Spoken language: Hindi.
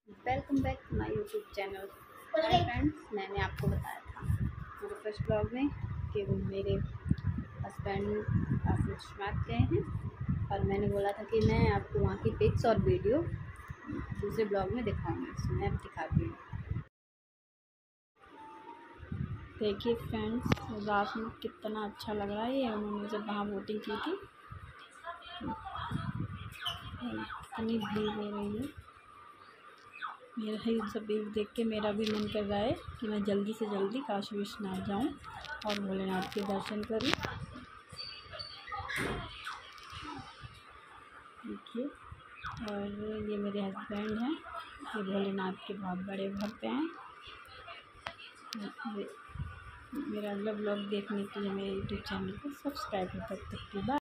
Welcome back to my YouTube channel. Hi friends, मैंने आपको बताया था मेरे फर्स्ट ब्लॉग में कि मेरे हस्बैंड काफी गए हैं और मैंने बोला था कि मैं आपको वहाँ की पिक्स और वीडियो दूसरे ब्लॉग में दिखाऊंगी। इसमें मैं दिखाती हूँ। देखिए फ्रेंड्स, रात में कितना अच्छा लग रहा है। ये उन्होंने जब वहाँ बोटिंग की थी, कितनी भीड़ हो रही है। मेरा ही सब देख के मेरा भी मन कर रहा है कि मैं जल्दी से जल्दी काशी विश्वनाथ जाऊं और भोलेनाथ के दर्शन करूं। देखिए, और ये मेरे हस्बैंड हैं, ये भोलेनाथ के बहुत बड़े भक्त हैं। मेरा अगला ब्लॉग देखने के लिए मेरे यूट्यूब चैनल को सब्सक्राइब कर सकते हैं।